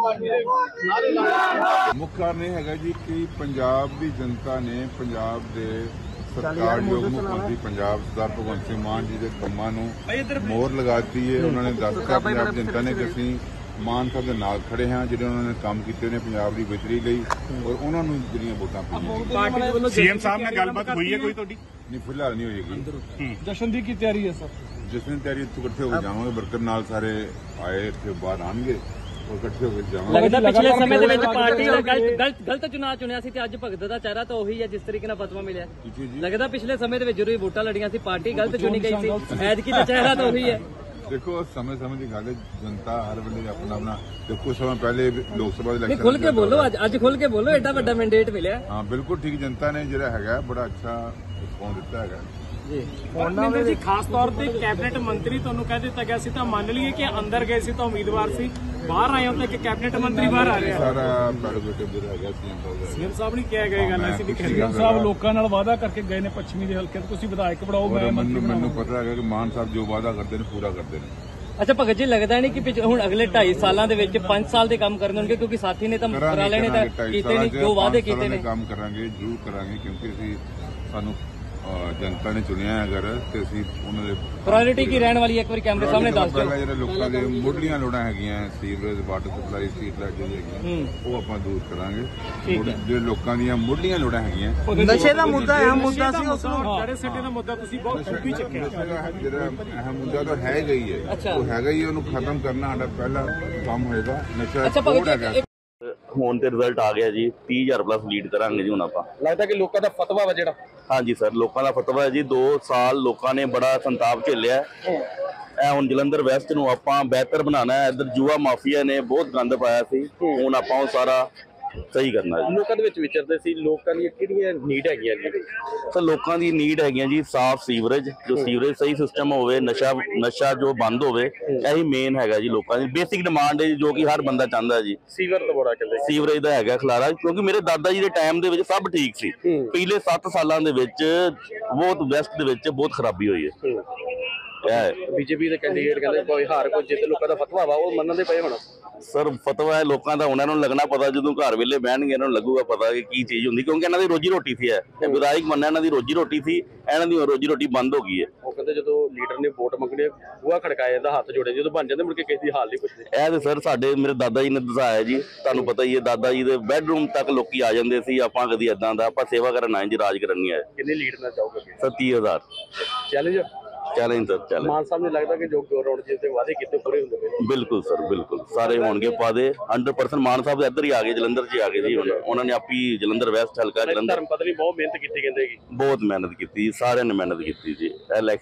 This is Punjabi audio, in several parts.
ਮੁੱਖ ਕਾਰਨ ਇਹ ਹੈਗਾ ਜੀ ਕਿ ਪੰਜਾਬ ਦੀ ਜਨਤਾ ਨੇ ਪੰਜਾਬ ਦੇ ਸਰਕਾਰਯੋਗ ਮੁੱਖ ਮੰਤਰੀ ਪੰਜਾਬ ਸਰਦਾਰ ਭਗਵੰਤ ਸਿੰਘ ਮਾਨ ਜੀ ਦੇ ਕੰਮਾਂ ਨੂੰ ਮੋਹਰ ਲਗਾਤੀ ਹੈ। ਉਹਨਾਂ ਨੇ ਦੱਸਤਾ ਪੰਜਾਬ ਜਨਤਾ ਨੇ ਕਿ ਅਸੀਂ ਮਾਨ ਸਾਹਿਬ ਦੇ ਨਾਲ ਖੜੇ ਹਾਂ, ਜਿਹੜੇ ਉਹਨਾਂ ਨੇ ਕੰਮ ਕੀਤੇ ਨੇ ਪੰਜਾਬ ਦੀ ਬਿਹਤਰੀ ਲਈ, ਔਰ ਉਹਨਾਂ ਨੂੰ ਜਿਹੜੀਆਂ ਵੋਟਾਂ ਪਾਈਆਂ। ਸੀਐਮ ਸਾਹਿਬ ਨਾਲ ਗੱਲਬਾਤ ਹੋਈ ਹੈ ਕੋਈ ਤੁਹਾਡੀ? ਨਹੀਂ, ਫਿਲਹਾਲ ਨਹੀਂ ਹੋਏਗੀ। ਜਸ਼ਨ ਦੀ ਕੀ ਤਿਆਰੀ ਹੈ ਸਰ? ਜਸ਼ਨ ਦੀ ਤਿਆਰੀ ਇੱਥੇ ਇਕੱਠੇ ਹੋ ਕੇ ਜਾਵਾਂਗੇ, ਵਰਕਰ ਨਾਲ ਸਾਰੇ ਆਏ ਇੱਥੇ ਬਾਹਰ ਆਣਗੇ ਔਰ ਇਕੱਠੇ ਹੋ ਕੇ ਜਾਵਾਂਗੇ। ਲੱਗਦਾ ਪਿਛਲੇ ਸਮੇਂ ਦੇ ਵਿੱਚ ਪਾਰਟੀ ਦਾ ਗਲਤ ਚੁਣਾਵ ਚੁਣਿਆ ਸੀ ਤੇ ਅੱਜ ਭਗਤ ਦਾ ਚਿਹਰਾ ਤਾਂ ਉਹੀ ਹੈ ਜਿਸ ਤਰੀਕੇ ਨਾਲ ਫਤਵਾ ਮਿਲਿਆ। ਲੱਗਦਾ ਪਿਛਲੇ ਸਮੇਂ ਦੇ ਵਿੱਚ ਜਦੋਂ ਵੋਟਾਂ ਲੜੀਆਂ ਸੀ ਪਾਰਟੀ ਗਲਤ ਚੁਣੀ ਗਈ ਸੀ, ਐਤਕੀ ਦਾ ਚਿਹਰਾ ਤਾਂ ਉਹੀ ਹੈ। ਦੇਖੋ, ਸਮੇਂ ਦੀ ਗੱਲ ਹੈ, ਜਨਤਾ ਹਰ ਵੇਲੇ ਆਪਣਾ ਕੁਝ ਸਮਾਂ ਪਹਿਲੇ ਲੋਕ ਸਭਾ ਦੇ ਇਲੈਕਸ਼ਨ ਖੁੱਲ ਕੇ ਬੋਲੋ, ਅੱਜ ਖੁੱਲ ਕੇ ਬੋਲੋ, ਐਡਾ ਵੱਡਾ ਮੈਂਡੇਟ ਮਿਲਿਆ। ਹਾਂ ਬਿਲਕੁਲ ਠੀਕ, ਜਨਤਾ ਨੇ ਜਿਹੜਾ ਹੈਗਾ ਬੜਾ ਅੱਛਾ ਰਿਸਪੌਂਸ ਦਿੱਤਾ ਹੈਗਾ ਜੀ। ਮਨਿੰਦਰ ਜੀ, ਖਾਸ ਤੌਰ ਤੇ ਕੈਬਨਿਟ ਮੰਤਰੀ ਤੁਹਾਨੂੰ ਕਹਿ ਦਿੱਤਾ ਗਿਆ ਸੀ ਤਾਂ ਮੰਨ ਲਈਏ ਕਿ ਅੰਦਰ ਗਏ ਸੀ ਤਾਂ ਉਮੀਦਵਾਰ ਸੀ, ਬਾਹਰ ਆਏ ਹੋ ਤਾਂ ਕਿ ਕੈਬਨਿਟ ਮੰਤਰੀ ਬਾਹਰ ਆ ਰਿਹਾ। ਸਾਰਾ ਪ੍ਰੈਰੋਗੇਟਿਵ ਜਿਹੜਾ ਹੈਗਾ ਸੀਐਮ ਸਾਹਿਬ ਨੇ ਕਿਹਾ ਗਏ ਗੱਲ ਅਸੀਂ ਵੀ ਸੀਐਮ ਸਾਹਿਬ ਲੋਕਾਂ ਨਾਲ ਵਾਅਦਾ ਕਰਕੇ ਗਏ ਨੇ ਪੱਛਮੀ ਦੇ ਹਲਕੇ ਤੋਂ, ਤੁਸੀਂ ਵਿਧਾਇਕ ਬਣਾਓ ਮੈਂ ਮੰਤਰੀ ਬਣਾਓ। ਮੈਨੂੰ ਪਤਾ ਹੈਗਾ ਕਿ ਮਾਨ ਸਾਹਿਬ ਜੋ ਵਾਅਦਾ ਕਰਦੇ ਨੇ ਪੂਰਾ ਕਰਦੇ ਨੇ। ਅੱਛਾ ਭਗਤ ਜੀ, ਲੱਗਦਾ ਨਹੀਂ ਕਿ ਹੁਣ ਅਗਲੇ 2.5 ਸਾਲਾਂ ਦੇ ਵਿੱਚ 5 ਸਾਲ ਦੇ ਕੰਮ ਕਰਨੇ ਹੋਣਗੇ, ਕਿਉਂਕਿ ਸਾਥੀ ਨੇ ਤਾਂ ਕਰਾਲੇ ਨੇ ਤਾਂ ਕੀਤੇ ਨਹੀਂ, ਜੋ ਵਾਅਦੇ ਕੀਤੇ ਨੇ। ਕੰਮ ਕਰਾਂਗੇ, ਜ਼ਰੂਰ ਕਰਾਂਗੇ, ਕਿਉਂਕਿ ਅਸੀਂ ਸਾਨੂੰ ਜਨਤਾ ਨੇ ਚੁਣਿਆ ਅਗਰ ਤੇ ਅਸੀਂ ਉਹਨਾਂ ਦੇ ਪ੍ਰਾਇੋਰਟੀ ਕੀ ਰਹਿਣ ਵਾਲੀ ਹੈ ਇੱਕ ਵਾਰੀ ਕੈਮਰੇ ਸਾਹਮਣੇ ਦੱਸ ਦਿਓ। ਜਿਹੜੇ ਲੋਕਾਂ ਦੇ ਮੁੱਢਲੀਆਂ ਲੋੜਾਂ ਹੈਗੀਆਂ, sewerage, water supply, street light ਜਿਹੜੀ ਹੈਗੀਆਂ, ਉਹ ਆਪਾਂ ਦੂਰ ਕਰਾਂਗੇ। ਜਿਹੜੇ ਲੋਕਾਂ ਦੀਆਂ ਮੁੱਢਲੀਆਂ ਲੋੜਾਂ ਹੈਗੀਆਂ, ਨਸ਼ੇ ਦਾ ਮੁੱਦਾ ਅਹਿਮ ਮੁੱਦਾ ਸੀ, ਉਸ ਨੂੰ ਜਿਹੜੇ ਸਿੱਟੇ ਦਾ ਮੁੱਦਾ ਤੁਸੀਂ ਬਹੁਤ ਖੂਬੀ ਚੱਕਿਆ। ਜਿਹੜਾ ਅਹਿਮ ਮੁੱਦਾ ਤਾਂ ਹੈਗਾ ਹੀ ਹੈ, ਉਹ ਹੈਗਾ ਹੀ, ਉਹਨੂੰ ਖਤਮ ਕਰਨਾ ਸਾਡਾ ਪਹਿਲਾ ਕੰਮ ਹੋਏਗਾ। ਨਸ਼ਾ ਹੁਣ ਤੇ ਰਿਜ਼ਲਟ ਆ ਗਿਆ ਜੀ, 30,000 ਪਲੱਸ ਲੀਡ ਕਰਾਂਗੇ ਜੀ ਹੁਣ ਆਪਾਂ। ਲੱਗਦਾ ਕਿ ਲੋਕਾਂ ਦਾ ਫਤਵਾ ਵਾ ਜਿਹੜਾ। ਹਾਂਜੀ ਸਰ, ਲੋਕਾਂ ਦਾ ਫਤਵਾ ਹੈ ਜੀ। 2 ਸਾਲ ਲੋਕਾਂ ਨੇ ਬੜਾ ਸੰਤਾਪ ਝੇਲਿਆ। ਇਹ ਹੁਣ ਜਲੰਧਰ ਵੈਸਟ ਨੂੰ ਆਪਾਂ ਬਿਹਤਰ ਬਣਾਉਣਾ ਹੈ। ਇੱਧਰ ਜੂਆ ਮਾਫੀਆ ਨੇ ਬਹੁਤ ਗੰਦ ਪਾਇਆ ਸੀ, ਹੁਣ ਆਪਾਂ ਉਹ ਸਾਰਾ ਸਹੀ ਕਰਨਾ ਹੈ। ਲੋਕਾਂ ਦੇ ਵਿੱਚ ਵਿਚਰਦੇ ਸੀ, ਲੋਕਾਂ ਦੀ ਕਿਹੜੀਆਂ ਨੀਡ ਹੈਗੀਆਂ ਜੀ? ਸਰ, ਲੋਕਾਂ ਦੀ ਨੀਡ ਹੈਗੀਆਂ ਜੀ ਸਾਫ਼ ਸੀਵਰੇਜ, ਜੋ ਸੀਵਰੇਜ ਸਹੀ ਸਿਸਟਮ ਹੋਵੇ, ਨਸ਼ਾ ਜੋ ਬੰਦ ਹੋਵੇ, ਇਹੀ ਮੇਨ ਹੈਗਾ ਜੀ। ਲੋਕਾਂ ਦੀ ਬੇਸਿਕ ਡਿਮਾਂਡ ਹੈ ਜੋ ਕਿ ਹਰ ਬੰਦਾ ਚਾਹੁੰਦਾ ਜੀ। ਸੀਵਰ ਤਾਂ ਬੜਾ ਕਹਿੰਦੇ, ਸੀਵਰੇਜ ਦਾ ਹੈਗਾ ਖਲਾਰਾ, ਕਿਉਂਕਿ ਮੇਰੇ ਦਾਦਾ ਜੀ ਦੇ ਟਾਈਮ ਦੇ ਵਿੱਚ ਸਭ ਠੀਕ ਸੀ। ਪਿਛਲੇ 7 ਸਾਲਾਂ ਦੇ ਵਿੱਚ ਬਹੁਤ ਵੈਸਟ ਦੇ ਵਿੱਚ ਬਹੁਤ ਖਰਾਬੀ ਹੋਈ ਹੈ। ਬੀਜੇਪੀ ਦੇ ਕੈਂਡੀਡੇਟ ਕਹਿੰਦੇ ਕੋਈ ਹਾਰ ਕੋਈ ਜਿੱਤ, ਲੋਕਾਂ ਦਾ ਫਤਵਾ ਵਾ ਉਹ ਮੰਨਣ ਦੇ ਪਏ ਹੁਣ। ਸਰ, ਫਤਵਾ ਹੈ ਲੋਕਾਂ ਦਾ, ਉਹਨਾਂ ਨੂੰ ਲੱਗਣਾ ਪਤਾ, ਜਦੋਂ ਘਰ ਵੇਲੇ ਬਹਿਣਗੇ ਇਹਨਾਂ ਨੂੰ ਲੱਗੂਗਾ ਪਤਾ ਕਿ ਕੀ ਚੀਜ਼ ਹੁੰਦੀ, ਕਿਉਂਕਿ ਇਹਨਾਂ ਦੀ ਰੋਜੀ ਰੋਟੀ ਸੀ। ਇਹ ਵਿਧਾਇਕ ਮੰਨਿਆ ਇਹਨਾਂ ਦੀ ਰੋਜੀ ਰੋਟੀ ਸੀ, ਇਹਨਾਂ ਦੀ ਰੋਜੀ ਰੋਟੀ ਬੰਦ ਹੋ ਗਈ ਹੈ। ਉਹ ਕਹਿੰਦੇ ਜਦੋਂ ਲੀਡਰ ਨੇ ਵੋਟ ਮੰਗਣੀ, ਬੂਹਾ ਖੜਕਾਇਆ ਜਾਂਦਾ, ਹੱਥ ਜੋੜੇ, ਜਦੋਂ ਬਣ ਜਾਂਦੇ ਮੁੜ ਕੇ ਕਿਸੇ ਦੀ ਹਾਲ ਨਹੀਂ ਪੁੱਛਦੇ। ਇਹ ਤੇ ਸਰ ਸਾਡੇ ਮੇਰੇ ਦਾਦਾ ਜੀ ਨੇ ਦਸਾਇਆ ਜੀ, ਤੁਹਾਨੂੰ ਪਤਾ ਹੀ ਹੈ, ਦਾਦਾ ਜੀ ਦੇ ਬੈਡਰੂਮ ਤੱਕ ਲੋਕੀ ਆ ਜਾਂਦੇ ਸੀ। ਆਪਾਂ ਕਦੀ ਏਦਾਂ ਦਾ ਆਪਾਂ ਸੇਵਾ ਕਰਨ ਆਏ ਜੀ, ਰਾਜ ਕਰਨ ਨਹੀਂ ਆਏ। ਕਿੰਨੀ ਲੀਡ ਨਾਲ ਚਾਹੋਗੇ? Sir 30,000 challenge sir challenge. Mann Sahib ਨੇ ਲੱਗਦਾ ਕਿ ਜੋ ਗਰਾਊਂਡ ਜਿਹਦੇ ਵਾਅਦੇ ਕੀਤੇ ਪੂਰੇ ਹੁੰਦੇ ਪਏ। ਬਿਲਕੁਲ ਸਰ, ਬਿਲਕੁਲ ਸਾਰੇ ਹੋਣਗੇ ਵਾਅਦੇ 100%। ਮਾਨ ਸਾਹਿਬ ਇੱਧਰ ਹੀ ਆ ਗਏ, ਜਲੰਧਰ 'ਚ ਆ ਗਏ ਜੀ। ਉਹਨਾਂ ਨੇ ਆਪੀ ਜਲੰਧਰ ਵੈਸਟ ਹਲਕਾ ਜਲੰਧਰ ਧਰਮ ਪਤਨੀ ਬਹੁਤ ਮਿਹਨਤ ਕੀਤੀ, ਕਹਿੰਦੇ ਕਿ ਬਹੁਤ ਮਿਹਨਤ ਕੀਤੀ, ਸਾਰਿਆਂ ਨੇ ਮਿਹਨਤ ਕੀਤੀ ਜੀ।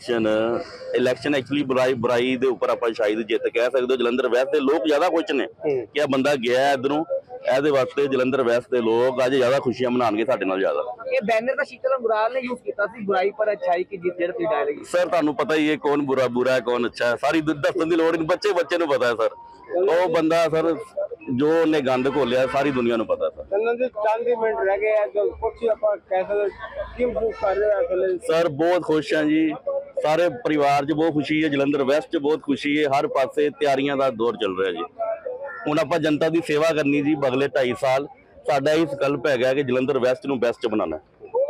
ਇਲੈਕਸ਼ਨ ਐਕਚੁਅਲੀ ਬੁਰਾਈ ਦੇ ਉੱਪਰ ਆਪਾਂ ਸ਼ਾਇਦ ਜਿੱਤ ਕਹਿ ਸਕਦੇ ਹੋ। ਜਲੰਧਰ ਵੈਸਟ ਦੇ ਲੋਕ ਜ਼ਿਆਦਾ ਖੁਸ਼ ਨੇ ਕਿ ਇਹ ਬੰਦਾ ਗਿਆ ਇੱਧਰੋਂ, ਇਹਦੇ ਵਾਸਤੇ ਜਲੰਧਰ ਵੈਸਟ ਦੇ ਲੋਕ ਅੱਜ ਜ਼ਿਆਦਾ ਖੁਸ਼ੀਆਂ ਮਨਾਉਣਗੇ ਸਾਡੇ ਨਾਲ ਜ਼ਿਆਦਾ। ਇਹ ਬੈਨਰ ਦਾ ਸ਼ੀਤਲ ਗੁਰਾਲ ਨੇ ਯੂਜ਼ ਕੀਤਾ ਸੀ, ਬੁਰਾਈ ਪਰ ਅੱਛਾਈ ਕੀ ਜਿੱਤ, ਜਿਹੜੀ ਤੁਸੀਂ ਡਾਇਲੌਗ। ਸਰ ਤੁਹਾਨੂੰ ਪਤਾ ਹੀ ਹੈ ਕੌਣ ਬੁਰਾ ਹੈ ਕੌਣ ਅੱਛਾ ਹੈ, ਸਾਰੀ ਦੱਸਣ ਦੀ ਲੋੜ ਨਹੀਂ, ਬੱਚੇ ਨੂੰ ਪਤਾ ਹੈ ਸਰ। ਉਹ ਬੰਦਾ ਸਰ ਜੋ ਉਹਨੇ ਗੰਦ ਘੋਲਿਆ ਸਾਰੀ ਦੁਨੀਆ ਨੂੰ ਪਤਾ ਸਰ। ਮਿੰਟ ਰਹਿ ਗਏ, ਕੁਝ ਆਪਾਂ ਕਹਿ ਸਕਦੇ ਕੀ ਮਹਿਸੂਸ ਕਰ ਰਹੇ ਹੋ? ਸਰ ਬਹੁਤ ਖੁਸ਼ ਹਾਂ ਜੀ, ਸਾਰੇ ਪਰਿਵਾਰ 'ਚ ਬਹੁਤ ਖੁਸ਼ੀ ਹੈ, ਜਲੰਧਰ ਵੈਸਟ 'ਚ ਬਹੁਤ ਖੁਸ਼ੀ ਹੈ, ਹਰ ਪਾਸੇ ਤਿਆਰੀਆਂ ਦਾ ਦੌਰ ਚੱਲ ਰਿਹਾ ਜੀ। ਹੁਣ ਆਪਾਂ ਜਨਤਾ ਦੀ ਸੇਵਾ ਕਰਨੀ ਜੀ ਅਗਲੇ 2.5 ਸਾਲ। ਸਾਡਾ ਇਹ ਸੰਕਲਪ ਹੈਗਾ ਕਿ ਜਲੰਧਰ ਵੈਸਟ ਨੂੰ ਬੈਸਟ ਬਣਾਉਣਾ।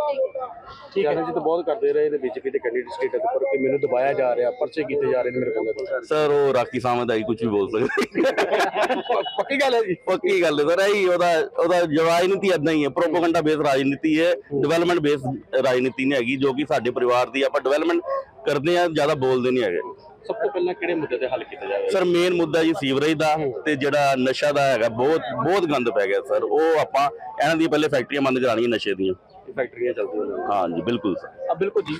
ਚੈਲੰਜ ਤਾਂ ਬਹੁਤ ਕਰਦੇ ਰਹੇ ਨੇ ਬੀਜੇਪੀ ਦੇ ਕੈਂਡੀਡੇਟ ਸਟੇਟ ਦੇ ਉੱਪਰ ਕਿ ਮੈਨੂੰ ਦਬਾਇਆ ਜਾ ਰਿਹਾ, ਪਰਚੇ ਕੀਤੇ ਜਾ ਰਹੇ ਨੇ ਮੇਰੇ ਕੋਲ। ਸਰ ਉਹ ਰਾਖੀ ਸਾਹਮਣੇ ਆਈ ਕੁਝ ਵੀ ਬੋਲ ਸਕਦੇ। ਪੱਕੀ ਗੱਲ ਹੈ ਜੀ, ਪੱਕੀ ਗੱਲ ਹੈ ਸਰ। ਇਹੀ ਉਹਦਾ ਰਾਜਨੀਤੀ ਏਦਾਂ ਹੀ ਹੈ, ਪ੍ਰੋਪੇਗੈਂਡਾ ਬੇਸ ਰਾਜਨੀਤੀ ਹੈ, ਡਿਵੈਲਪਮੈਂਟ ਬੇਸ ਰਾਜਨੀਤੀ ਨਹੀਂ ਹੈਗੀ, ਜੋ ਕਿ ਸਾਡੇ ਪਰਿਵਾਰ ਦੀ ਆਪਾਂ ਡਿਵੈਲਪਮੈਂਟ ਕਰਦੇ ਆ, ਜ਼ਿਆਦਾ ਬੋਲਦੇ ਨਹੀਂ ਹੈਗੇ। ਸਭ ਤੋਂ ਪਹਿਲਾਂ ਕਿਹੜੇ ਮੁੱਦੇ ਤੇ ਹੱਲ ਕੀਤਾ ਜਾਵੇ? ਸਰ ਮੇਨ ਮੁੱਦਾ ਜੀ ਸੀਵਰੇਜ ਦਾ, ਤੇ ਜਿਹੜਾ ਨਸ਼ਾ ਦਾ ਹੈਗਾ ਬਹੁਤ ਗੰਦ ਪੈ ਗਿਆ ਸਰ। ਉਹ ਆਪਾਂ ਇਹਨਾਂ ਦੀ ਪਹਿਲੇ ਫੈਕਟਰੀਆਂ ਬੰਦ ਕਰਾਉਣੀਆਂ ਨਸ਼ੇ ਦੀਆਂ, ਫੈਕਟਰੀਆਂ ਚੱਲਦੀਆਂ। ਹਾਂਜੀ ਬਿਲਕੁਲ ਸਰ, ਬਿਲਕੁਲ ਜੀ।